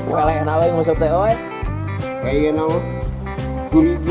Weleh nawe ngusap teh oe. Kayak naon? 2.000.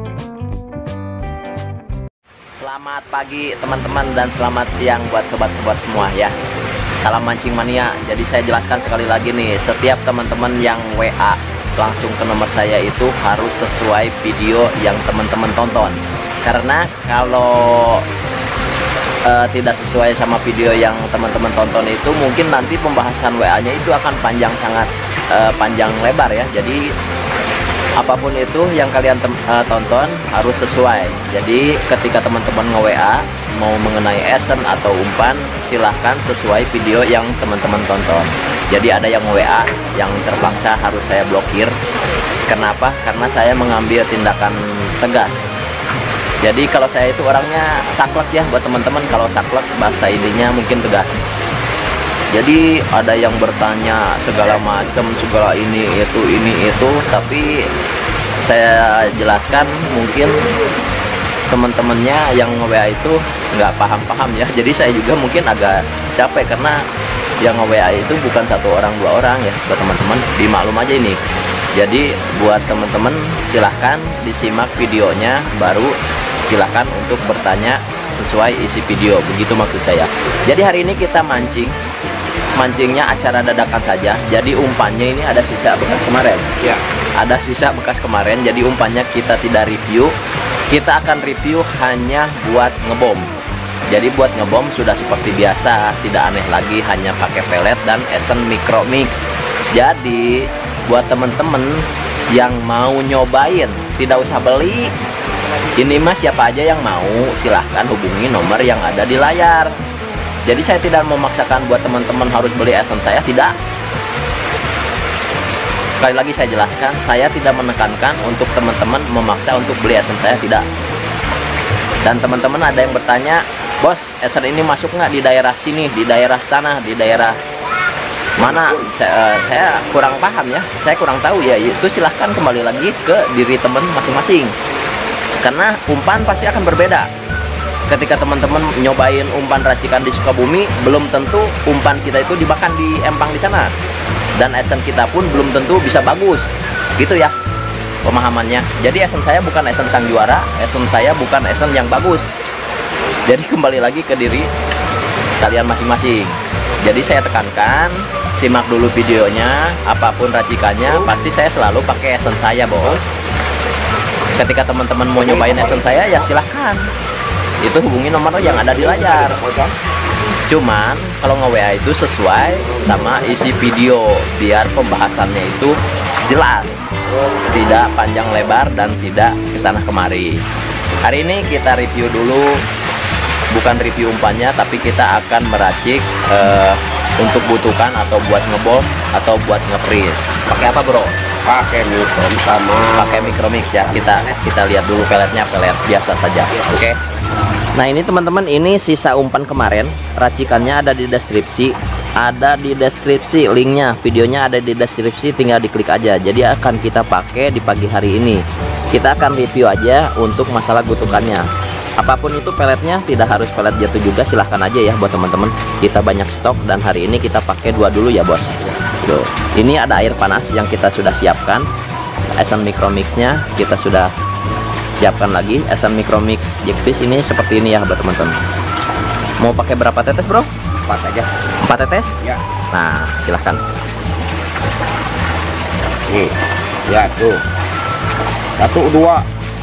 Selamat pagi teman-teman dan selamat siang buat sobat-sobat semua ya. Salam mancing mania. Jadi saya jelaskan sekali lagi nih, setiap teman-teman yang WA langsung ke nomor saya itu harus sesuai video yang teman-teman tonton. Karena kalau tidak sesuai sama video yang teman-teman tonton itu, mungkin nanti pembahasan WA-nya itu akan panjang, sangat panjang lebar ya. Jadi apapun itu yang kalian tonton harus sesuai. Jadi ketika teman-teman nge-WA mau mengenai esen atau umpan, silahkan sesuai video yang teman-teman tonton. Jadi ada yang WA yang terpaksa harus saya blokir. Kenapa? Karena saya mengambil tindakan tegas. Jadi kalau saya itu orangnya saklek ya, buat teman-teman, kalau saklek bahasa ininya mungkin tegas. Jadi ada yang bertanya segala macam, segala ini itu, tapi saya jelaskan mungkin teman-temannya yang nge-WA itu nggak paham-paham ya. Jadi saya juga mungkin agak capek karena yang nge-WA itu bukan 1 orang 2 orang ya, buat teman-teman dimaklum aja ini. Jadi buat teman-teman silahkan disimak videonya, baru silahkan untuk bertanya sesuai isi video, begitu maksud saya. Jadi hari ini kita mancingnya acara dadakan saja. Jadi umpannya ini ada sisa bekas kemarin ya, ada sisa bekas kemarin. Jadi umpannya kita tidak review, kita akan review hanya buat ngebom. Jadi buat ngebom sudah seperti biasa, tidak aneh lagi, hanya pakai pelet dan esen micro mix. Jadi buat temen-temen yang mau nyobain, tidak usah beli. Ini mah siapa aja yang mau silahkan hubungi nomor yang ada di layar. Jadi saya tidak memaksakan buat teman-teman harus beli esen saya, tidak. Sekali lagi saya jelaskan, saya tidak menekankan untuk teman-teman memaksa untuk beli esen saya, tidak. Dan teman-teman ada yang bertanya, bos, esen ini masuk nggak di daerah sini, di daerah sana, di daerah mana? Saya kurang paham ya, saya kurang tahu ya. Itu silahkan kembali lagi ke diri teman masing-masing. Karena umpan pasti akan berbeda. Ketika teman-teman nyobain umpan racikan di Sukabumi, belum tentu umpan kita itu dimakan di empang di sana. Dan esen kita pun belum tentu bisa bagus. Gitu ya pemahamannya. Jadi esen saya bukan esen sang juara, esen saya bukan esen yang bagus. Jadi kembali lagi ke diri kalian masing-masing. Jadi saya tekankan, simak dulu videonya, apapun racikannya, pasti saya selalu pakai esen saya, bos. Ketika teman-teman mau nyobain esen saya, ya silahkan. Itu hubungi nomor yang ada di layar. Cuman kalau nge-WA itu sesuai sama isi video, biar pembahasannya itu jelas, tidak panjang lebar dan tidak kesana kemari. Hari ini kita review dulu, bukan review umpannya, tapi kita akan meracik untuk butuhkan atau buat ngebom atau buat nge-freeze. Pakai apa, bro? Pakai micro sama pakai micromix ya. Kita lihat dulu peletnya, pelet biasa saja. Oke. Nah ini teman-teman, ini sisa umpan kemarin, racikannya ada di deskripsi, linknya, videonya ada di deskripsi, tinggal diklik aja. Jadi akan kita pakai di pagi hari ini. Kita akan review aja untuk masalah gutukannya. Apapun itu peletnya, tidak harus pelet jatuh juga, silahkan aja ya buat teman-teman. Kita banyak stok dan hari ini kita pakai 2 dulu ya, bos. Tuh. Ini ada air panas yang kita sudah siapkan. Esen micromixnya kita sudah siapkan lagi. Esen micromix Jackfish ini seperti ini ya buat teman-teman. Mau pakai berapa tetes, bro? 4 aja. 4 tetes? Ya. Nah silahkan. Nih, ya tuh. 1, 2,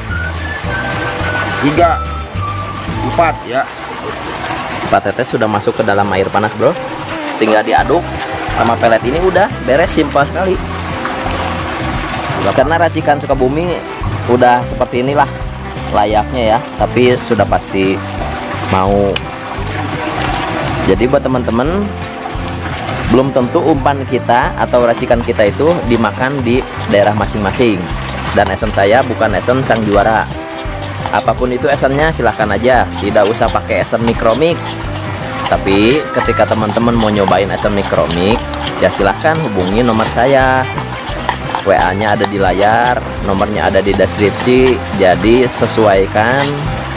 3, 4 ya. 4 tetes sudah masuk ke dalam air panas, bro. Tinggal diaduk sama pelet ini, udah beres, simpel sekali. Karena racikan Sukabumi udah seperti inilah layaknya ya, tapi sudah pasti mau. Jadi buat teman-teman, belum tentu umpan kita atau racikan kita itu dimakan di daerah masing-masing. Dan esen saya bukan esen sang juara. Apapun itu esennya silahkan aja, tidak usah pakai esen micromix. Tapi ketika teman-teman mau nyobain esen micromix, ya silahkan hubungi nomor saya. WA-nya ada di layar, nomornya ada di deskripsi. Jadi sesuaikan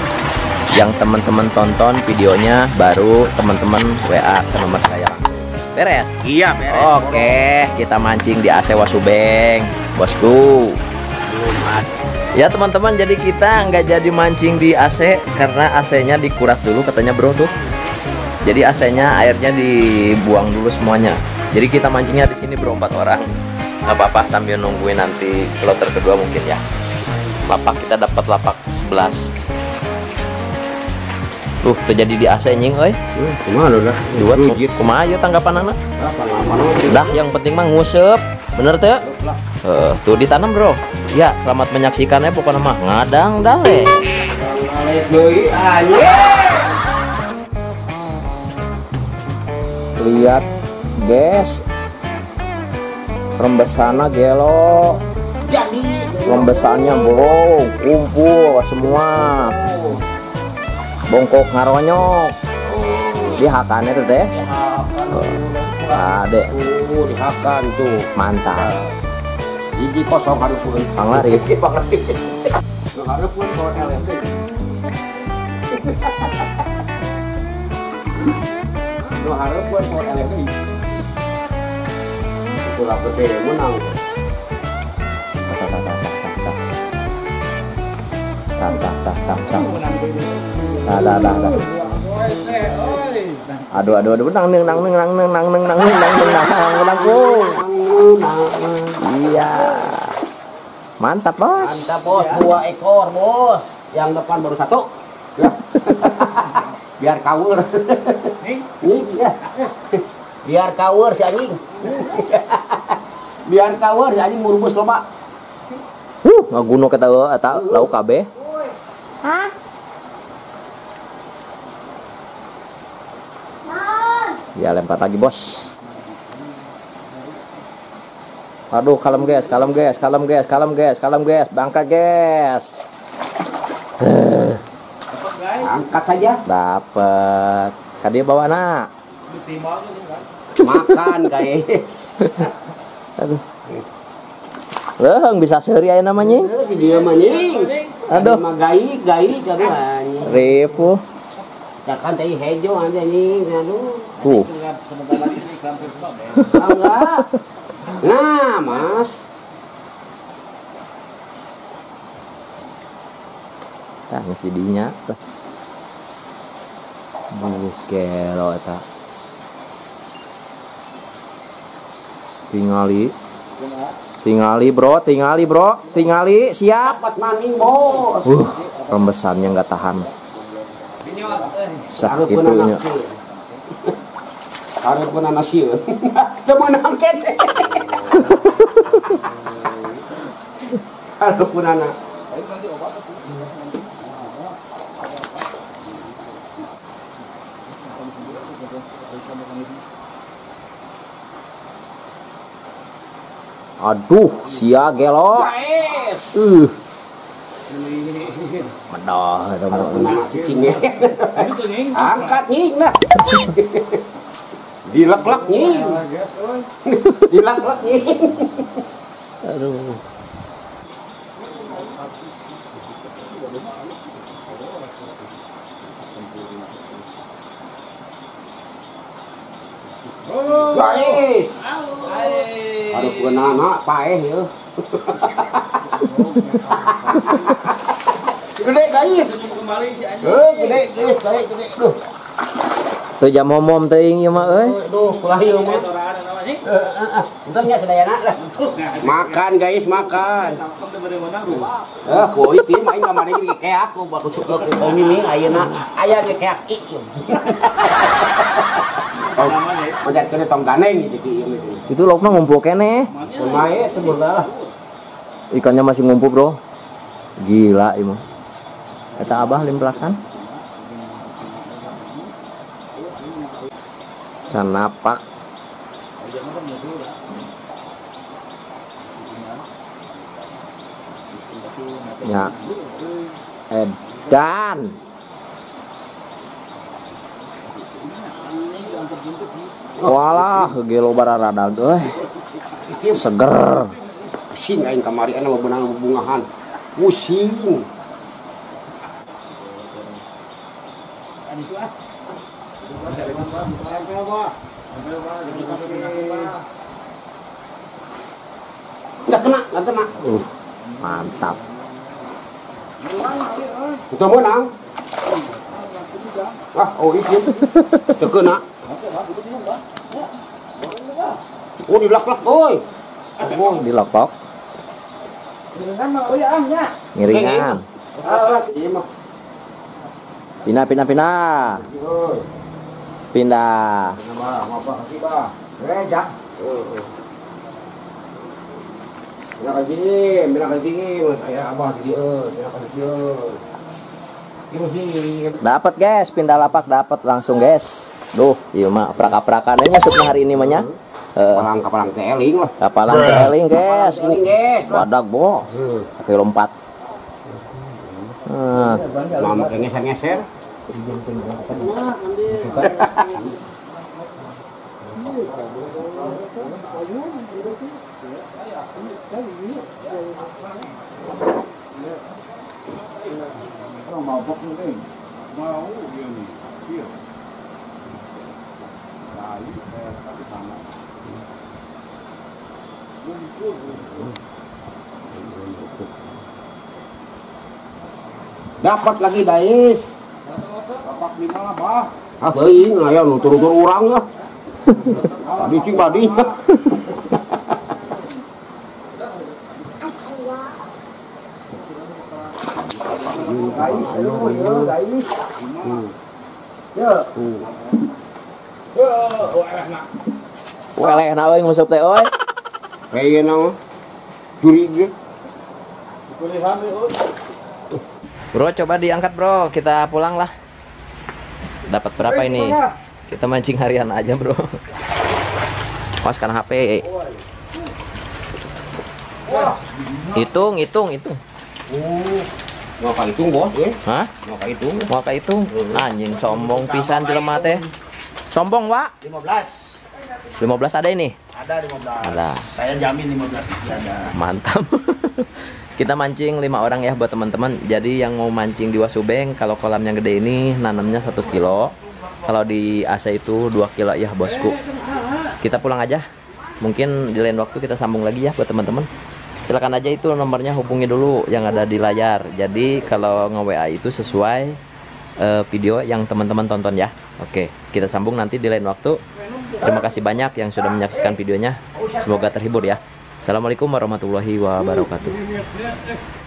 yang teman-teman tonton videonya, baru teman-teman WA ke nomor saya. Beres? Iya, beres. Oke, kita mancing di AC Wasubeng, bosku. Belum ada. Ya teman-teman, jadi kita nggak jadi mancing di AC karena AC-nya dikuras dulu katanya bro tuh. Jadi AC-nya airnya dibuang dulu semuanya. Jadi kita mancingnya di sini bro, 4 orang. Nggak apa-apa sambil nungguin nanti kloter kedua mungkin ya. Lapak kita dapat lapak 11. Tuh terjadi di AC nying, oi. Kumaha dah? Dua kumaha ya tanggapan anak? Dah yang penting mah ngusep. Bener tuh? Tuh ditanam bro. Ya selamat menyaksikannya pokoknya mah ngadang dale. Lihat guys, rembesannya gelo. Rembesannya bro, kumpul semua. Bongkok ngaronyok. Dihakannya tuh teh. Adek. Dihakan tuh. Mantap. Gigi kosong harupun. Panglaris. Harupun kalau LMD. Lu harupun kalau LMD. Itulah gede menang. Aduh, nang. Iya. Mantap, Bos. Mantap, Bos. 2 ekor, Bos. Yang depan baru 1. Ya. Biar kawur. Nih, ya. Biar kawur si anjing. Biar kawur si anjing murubus loba. Ngaguno kita eta lauk kabeh. Hah? Ya lempar lagi bos. Aduh kalem guys, bangka guys. Angkat saja. Dapat. Kadia bawa nak. Makan kayak. Aduh. Leheng bisa sehari aja namanya. Dia manying. Aduh. Gai kadu anjing. Ribu. Cakan teh hejo aja anjing. Aduh. Enggak. Nah, Mas. Tah geus didinya. Gelo eta. Tingali bro, siap. Dapat maning, Bos. Rembesannya nggak tahan. Harus Sakit beunang itunya. nasi. Harus beunang nasi. Temenang kene. Harus beunang nasi. Aduh, sia gelo. Medah Cicingnya. Angkat nying lah. Dilek-lek nying. Dilek-lek nying. Aduh. Guys. Aduh anak paeh ya. Gede guys. Gede guys, gede. Duh. Tuh jam momom teuing ieu mah euy. Duh, kulah ieu mah. Entar nya sadayana lah. Makan guys, makan. Koi ti main kamari ge kayak aku baku suka ke mimi ayeuna aya ge kayak ieu. Manjat kene tong ganeng gitu ieu. Itu laukna ngumpul keneh. Kumaha teh bola. Ikannya masih ngumpul, Bro. Gila ieu mah. Eta Abah limplakan. Canapak. Ya. Edan. Walah, gelo bararadag euy. Seger. Pusing aing kamari ana beunang bebungahan. Pusing. Nggak kena, nggak kena. Mantap. Kita menang. Oh itu. Nggak kena. Oh dilak-lak, oi. Oh, dilokok. Ngiringan. Pindah. Pindah. Dapat guys, pindah lapak dapat langsung guys. Duh, iya mah prak-prakan ini nyusupnya hari ini mah nya. Kapalang teeling lah. Kapalang teeling guys. Teeling guys. Badak bos. Kaki lompat. Mama ngeser-ngeser. Dapat lagi Dais. Dapat 5 bah. Ah teuing aya nu turun urang ya. Tadi cing badi. Weleh na euy ngusup teh euy. Kayaknya curiga. Bro, coba diangkat bro, kita pulang lah. Dapat berapa ini? Kita mancing harian aja bro. Paskan HP. Hitung. Mau hitung bos, Hah? mau hitung. Mau hitung? Anjing sombong pisan jelema teh. Sombong, Wak. 15. 15 ada ini? Ada 15. Ada. Saya jamin 15 itu ada. Mantap. Kita mancing 5 orang ya buat teman-teman. Jadi yang mau mancing di Wasubeng, kalau kolam yang gede ini nanamnya 1 kilo. Kalau di AC itu 2 kilo ya bosku. Kita pulang aja. Mungkin di lain waktu kita sambung lagi ya buat teman-teman. Silakan aja itu nomornya, hubungi dulu yang ada di layar. Jadi kalau nge-WA itu sesuai video yang teman-teman tonton ya. Oke, kita sambung nanti di lain waktu. Terima kasih banyak yang sudah menyaksikan videonya. Semoga terhibur ya. Assalamualaikum warahmatullahi wabarakatuh.